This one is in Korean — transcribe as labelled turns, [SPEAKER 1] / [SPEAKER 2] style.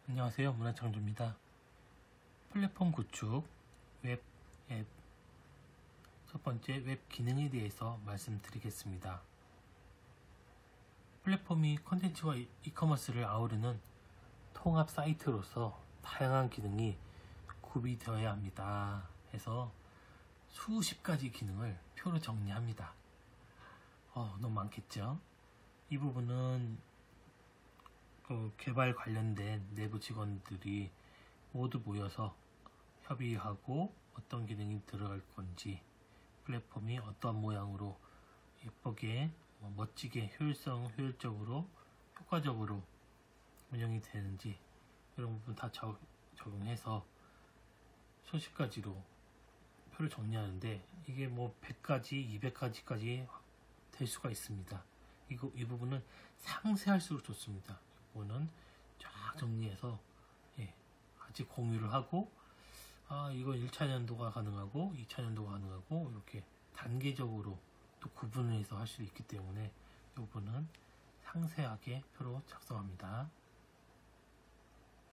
[SPEAKER 1] 안녕하세요. 문화창조입니다. 플랫폼 구축, 웹 앱, 첫 번째 웹 기능에 대해서 말씀드리겠습니다. 플랫폼이 콘텐츠와 이커머스를 아우르는 통합 사이트로서 다양한 기능이 구비되어야 합니다. 해서 수십 가지 기능을 표로 정리합니다. 너무 많겠죠? 이 부분은 개발 관련된 내부 직원들이 모두 모여서 협의하고 어떤 기능이 들어갈 건지, 플랫폼이 어떤 모양으로 예쁘게 멋지게 효율적으로 효과적으로 운영이 되는지 이런 부분 다 적용해서 수십 가지로 표를 정리하는데, 이게 100가지 200가지까지 될 수가 있습니다. 이 부분은 상세할수록 좋습니다. 이거는 쫙 정리해서 같이 공유를 하고, 이건 1차 연도가 가능하고 2차 연도가 가능하고 이렇게 단계적으로 또 구분을 해서 할 수 있기 때문에 이 부분은 상세하게 표로 작성합니다.